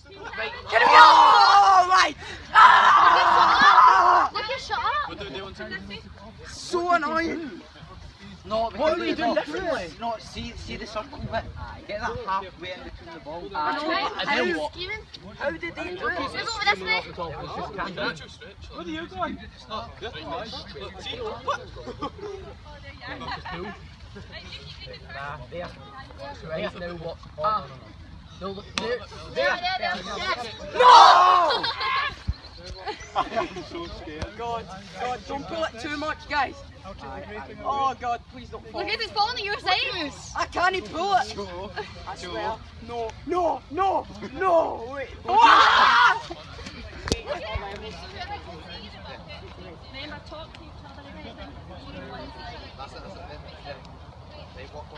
Right. Get him! Oh, right! Lucas, shut up! So annoying! No, What are we doing differently? No, see the circle bit. Get that halfway in between the ball. How did they do it? Move over this way. Where are you going? Right now, what's no, look, There. No! I am so scared. God, don't pull it too much, guys. Oh God, please don't fall. Look at it's falling on your side. I can't pull it. I swear. No, wait. Remember, talk to each other and everything. That's it. Right, walk.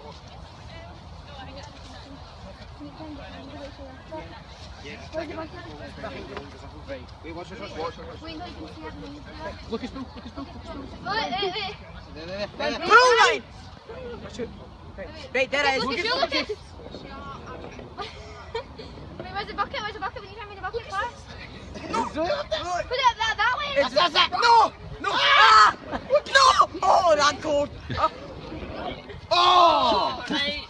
Wait, watch. Wait, no, you can see everything. Lucas, Bill. Wait. There. Pull line. Right, there it is. Lucas. Wait, where's the bucket? We need to hand me the bucket first. Put it that way. It's it. No! Ah! No! Oh, that goal. Oh!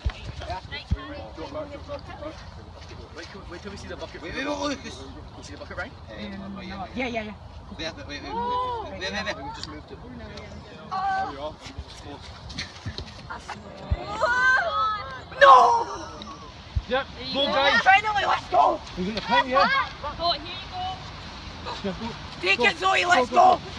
Wait till we see the bucket. Wait, Lucas. You see the bucket, right? Yeah. There. Wait. There. We've just moved it. No! Yep, go guys. Finally, let's go! We're going to pin, yeah? Oh, here you go. Take it, Zoe, let's go!